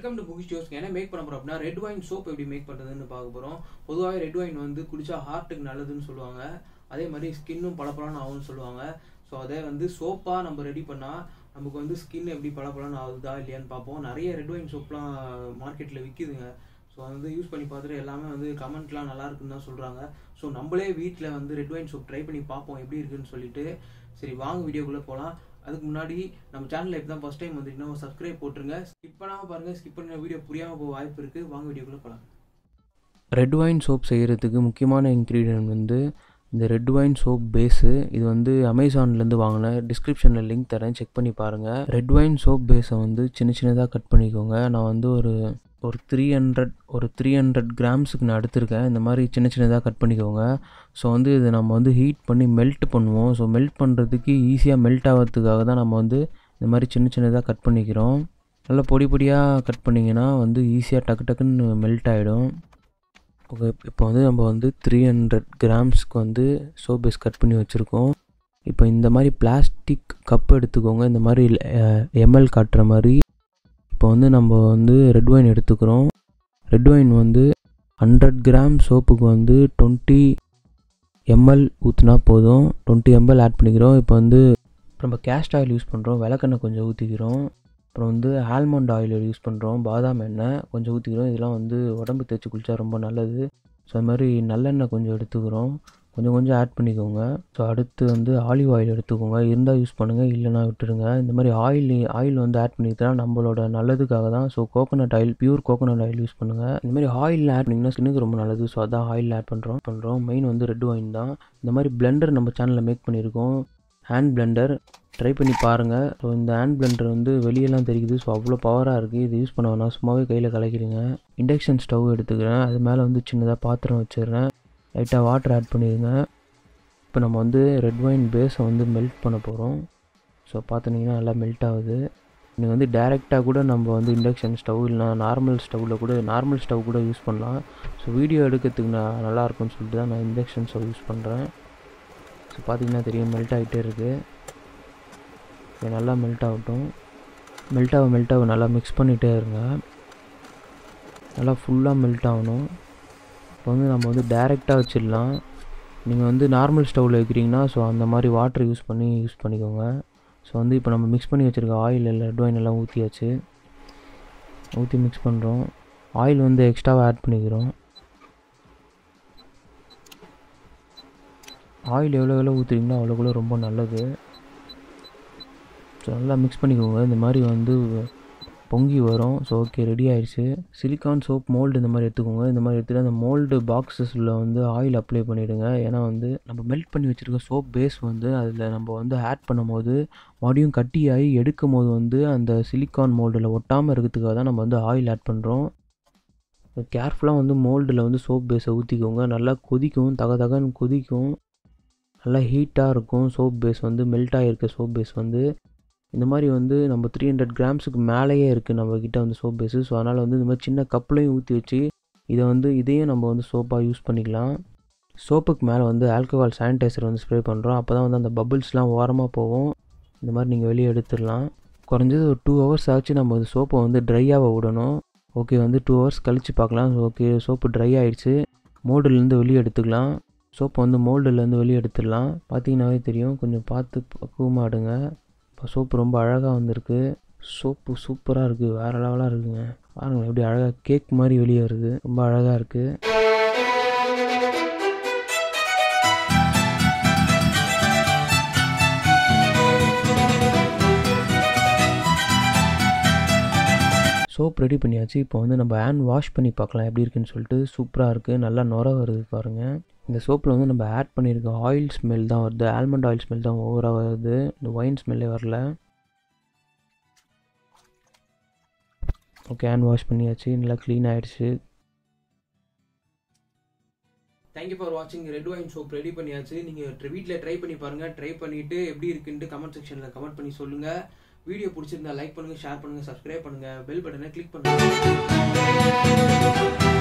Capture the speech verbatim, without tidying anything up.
Welcome to Mukhi stores. என்ன make பண்ண போறோம் அப்படின்னா ரெட் வைன் சோப் எப்படி மேக் பண்றதுன்னு பார்க்க போறோம். பொதுவாகவே ரெட் வைன் வந்து குடிச்சா ஹார்ட்டுக்கு நல்லதுன்னு சொல்லுவாங்க. அதே மாதிரி ஸ்கின்னும் பளபளன்னு ஆகும்னு சொல்லுவாங்க. ஸோ அதே வந்து சோப்பா நம்ம ரெடி பண்ணா நமக்கு வந்து ஸ்கின் எப்படி பளபளன்னு ஆகுதா இல்லையான்னு பார்ப்போம். நிறைய ரெட் வைன் சோப்லாம் மார்க்கெட்டில் விற்கிதுங்க. ஸோ வந்து யூஸ் பண்ணி பார்த்துட்டு எல்லாமே வந்து கமெண்ட்லாம் நல்லா இருக்குன்னு தான் சொல்கிறாங்க. ஸோ நம்மளே வீட்டில் வந்து ரெட் வைன் சோப் ட்ரை பண்ணி பார்ப்போம் எப்படி இருக்குன்னு சொல்லிட்டு. சரி வாங்க வீடியோக்குள்ளே போகலாம். அதுக்கு முன்னாடி நம்ம சேனலில் இப்போ தான் ஃபஸ்ட் டைம் வந்துட்டீங்கன்னா சப்ஸ்கிரைப் போட்டுருங்க. ஸ்கிப் பண்ணாமல் பாருங்கள். ஸ்கிப் பண்ண வீடியோ புரியாமல் போக வாய்ப்பு இருக்குது. வாங்க வீடியோக்குள்ளே போகலாம். ரெட் வைன் சோப் செய்கிறதுக்கு முக்கியமான இன்க்ரீடியன்ட் வந்து இந்த ரெட் வைன் சோப் பேஸு. இது வந்து அமேசான்லேருந்து வாங்கினேன். டிஸ்கிரிப்ஷனில் லிங்க் தரேன், செக் பண்ணி பாருங்கள். ரெட் வைன் சோப் பேஸை வந்து சின்ன சின்னதாக கட் பண்ணிக்கோங்க. நான் வந்து ஒரு ஒரு த்ரீ ஹண்ட்ரட் ஒரு த்ரீ ஹண்ட்ரட் கிராம்ஸுக்கு நான் எடுத்திருக்கேன். இந்த மாதிரி சின்ன சின்னதாக கட் பண்ணிக்கோங்க. ஸோ வந்து இதை நம்ம வந்து ஹீட் பண்ணி மெல்ட் பண்ணுவோம். ஸோ மெல்ட் பண்ணுறதுக்கு ஈஸியாக மெல்ட் ஆகிறதுக்காக தான் நம்ம வந்து இந்த மாதிரி சின்ன சின்னதாக கட் பண்ணிக்கிறோம். நல்லா பொடி பொடியாக கட் பண்ணிங்கன்னா வந்து ஈஸியாக டக்கு டக்குன்னு மெல்ட் ஆகிடும். ஓகே, இப்போ வந்து நம்ம வந்து த்ரீ ஹண்ட்ரட் கிராம்ஸ்க்கு வந்து சோப் பேஸ் கட் பண்ணி வச்சுருக்கோம். இப்போ இந்த மாதிரி பிளாஸ்டிக் கப் எடுத்துக்கோங்க. இந்த மாதிரி எம்எல் காட்டுற மாதிரி. இப்போ வந்து நம்ம வந்து ரெட் வைன் எடுத்துக்கிறோம். ரெட் வைன் வந்து ஹண்ட்ரட் கிராம் சோப்புக்கு வந்து டுவெண்ட்டி எம்எல் ஊற்றினா போதும். டுவெண்ட்டி எம்எல் ஆட் பண்ணிக்கிறோம். இப்போ வந்து நம்ம கேஸ்ட் ஆயில் யூஸ் பண்ணுறோம். விளக்கெண்ணெய் கொஞ்சம் ஊற்றிக்கிறோம். அப்புறம் வந்து ஆல்மண்ட் ஆயில் யூஸ் பண்ணுறோம். பாதாம் எண்ணெய் கொஞ்சம் ஊற்றிக்கிறோம். இதெல்லாம் வந்து உடம்பு தேய்ச்சி குளித்தா ரொம்ப நல்லது. ஸோ அது மாதிரி நல்லெண்ணெய் கொஞ்சம் எடுத்துக்கிறோம். கொஞ்சம் கொஞ்சம் ஆட் பண்ணிக்கோங்க. ஸோ அடுத்து வந்து ஆலிவ் ஆயில் எடுத்துக்கோங்க. இருந்தால் யூஸ் பண்ணுங்கள், இல்லைனா விட்டுருங்க. இந்த மாதிரி ஆயில் ஆயில் வந்து ஆட் பண்ணிக்கிட்டா நம்மளோட நல்லதுக்காக தான். So coconut oil, pure coconut oil use பண்ணுங்கள். இந்த மாதிரி ஆயில் ஆட் பண்ணிங்கன்னா ஸ்கின்னுக்கு ரொம்ப நல்லது. ஸோ அதான் ஆயில் ஆட் பண்ணுறோம் பண்ணுறோம் மெயின் வந்து ரெட் வைன் தான். இந்த மாதிரி பிளெண்டர் நம்ம சேனலில் மேக் பண்ணியிருக்கோம். ஹேண்ட் பிளெண்டர் ட்ரை பண்ணி பாருங்கள். ஸோ இந்த ஹேண்ட் பிளெண்டர் வந்து வெளியெல்லாம் தெரியுது. ஸோ அவ்வளோ பவராக இருக்குது. இது யூஸ் பண்ண வேணாம், சும்மாவே கையில் கலக்கிறீங்க. இண்டக்ஷன் ஸ்டவ் எடுத்துக்கிறேன். அது மேலே வந்து சின்னதாக பாத்திரம் வச்சிடுறேன். லைட்டாக வாட்டர் ஆட் பண்ணிடுங்க. இப்போ நம்ம வந்து ரெட் வைன் பேஸை வந்து மெல்ட் பண்ண போகிறோம். ஸோ பார்த்துட்டிங்கன்னா நல்லா மெல்ட் ஆகுது. நீங்கள் வந்து டைரெக்டாக கூட நம்ம வந்து இண்டக்ஷன் ஸ்டவ் இல்லைனா நார்மல் ஸ்டவ்வில் கூட நார்மல் ஸ்டவ் கூட யூஸ் பண்ணலாம். ஸோ வீடியோ எடுக்கிறதுக்கு நான் நல்லாயிருக்கும்னு சொல்லிட்டு தான் நான் இண்டக்ஷன் ஸ்டவ் யூஸ் பண்ணுறேன். ஸோ பார்த்திங்கன்னா தெரியும், மெல்ட் ஆகிட்டே இருக்குது. இது நல்லா மெல்ட் ஆகட்டும். மெல்ட் ஆக மெல்ட் ஆக நல்லா மிக்ஸ் பண்ணிகிட்டே இருங்க. நல்லா ஃபுல்லாக மெல்ட் ஆகணும். இப்போ வந்து நம்ம வந்து டைரெக்டாக வச்சிடலாம். நீங்கள் வந்து நார்மல் ஸ்டவ்வில் வைக்கிறீங்கன்னா ஸோ அந்த மாதிரி வாட்டர் யூஸ் பண்ணி யூஸ் பண்ணிக்கோங்க. ஸோ வந்து இப்போ நம்ம மிக்ஸ் பண்ணி வச்சுருக்க ஆயில் இல்லை ரெட் வைன் எல்லாம் ஊற்றியாச்சு. ஊற்றி மிக்ஸ் பண்ணுறோம். ஆயில் வந்து எக்ஸ்ட்ராவாக ஆட் பண்ணிக்கிறோம். ஆயில் எவ்வளோ எவ்வளோ ஊற்றுறீங்களோ அவ்வளோக்குள்ள ரொம்ப நல்லது. ஸோ நல்லா மிக்ஸ் பண்ணிக்கோங்க. இந்த மாதிரி வந்து பொங்கி வரும். ஸோ ஓகே, ரெடி ஆயிடுச்சு. சிலிக்கான் சோப் மோல்டு இந்த மாதிரி எடுத்துக்கோங்க. இந்த மாதிரி எடுத்துகிட்டு அந்த மோல்டு பாக்ஸஸில் வந்து ஆயில் அப்ளை பண்ணிவிடுங்க. ஏன்னா வந்து நம்ம மெல்ட் பண்ணி வச்சுருக்க சோப் பேஸ் வந்து அதில் நம்ம வந்து ஆட் பண்ணும் போது மறுபடியும் கட்டியாகி எடுக்கும் போது வந்து அந்த சிலிக்கான் மோல்டில் ஒட்டாமல் இருக்கிறதுக்காக தான் நம்ம வந்து ஆயில் ஆட் பண்ணுறோம். கேர்ஃபுல்லாக வந்து மோல்டில் வந்து சோப் பேஸை ஊற்றிக்கோங்க. நல்லா கொதிக்கும், தக தகன்னு கொதிக்கும். நல்லா ஹீட்டாக இருக்கும். சோப் பேஸ் வந்து மெல்ட் ஆகிருக்க சோப் பேஸ் வந்து இந்த மாதிரி வந்து நம்ம த்ரீ ஹண்ட்ரட் கிராம்ஸுக்கு மேலேயே இருக்குது நம்மக்கிட்ட வந்து சோப் பேஸு. ஸோ அதனால் வந்து இந்த மாதிரி சின்ன கப்லையும் ஊற்றி வச்சு இதை வந்து இதையும் நம்ம வந்து சோப்பாக யூஸ் பண்ணிக்கலாம். சோப்புக்கு மேலே வந்து ஆல்கஹால் சானிடைசர் வந்து ஸ்ப்ரே பண்ணுறோம். அப்போ தான் வந்து அந்த பபிள்ஸ்லாம் ஓரமாக போகும். இந்த மாதிரி நீங்கள் வெளியே எடுத்துடலாம். குறைஞ்சது ஒரு டூ ஹவர்ஸ் ஆச்சு நம்ம வந்து சோப்பை வந்து ட்ரையாக விடணும். ஓகே, வந்து டூ ஹவர்ஸ் கழித்து பார்க்கலாம். ஓகே, சோப்பு ட்ரை ஆகிடுச்சு. மோல்டுலேருந்து வெளியே எடுத்துக்கலாம். சோப்பை வந்து மோல்டுலேருந்து வெளியே எடுத்துடலாம். பார்த்தீங்கன்னாவே தெரியும். கொஞ்சம் பார்த்து பக்குவமாடுங்க. இப்போ சோப்பு ரொம்ப அழகாக வந்திருக்கு. சோப்பு சூப்பராக இருக்குது, வேறு லெவலாக இருக்குங்க. பாருங்கள் எப்படி அழகாக கேக் மாதிரி வெளியே வருது. ரொம்ப அழகாக இருக்குது. சோப் ரெடி பண்ணியாச்சு. இப்போ வந்து நம்ம ஹேண்ட் வாஷ் பண்ணி பார்க்கலாம் எப்படி இருக்குன்னு சொல்லிட்டு. சூப்பராக இருக்குது, நல்லா நுர வருது பாருங்கள். இந்த சோப்பில் வந்து நம்ம ஆட் பண்ணியிருக்க ஆயில் ஸ்மெல் தான் வருது. ஆல்மண்ட் ஆயில் ஸ்மெல் தான் ஓவராக வருது. இந்த ஒயின் ஸ்மெல்லே வரல. ஓகே, ஹேண்ட் வாஷ் பண்ணியாச்சு. நல்லா க்ளீன் ஆகிடுச்சு. தேங்க்யூ ஃபார் வாட்சிங். ரெட் வைன் சோப் ரெடி பண்ணியாச்சு. நீங்கள் வீட்டில் ட்ரை பண்ணி பாருங்கள். ட்ரை பண்ணிவிட்டு எப்படி இருக்குன்ட்டு கமெண்ட் செக்ஷனில் கமெண்ட் பண்ணி சொல்லுங்கள். வீடியோ பிடிச்சிருந்தா லைக் பண்ணுங்கள், ஷேர் பண்ணுங்கள், சப்ஸ்கிரைப் பண்ணுங்கள், பெல் பட்டனை கிளிக் பண்ணுங்கள்.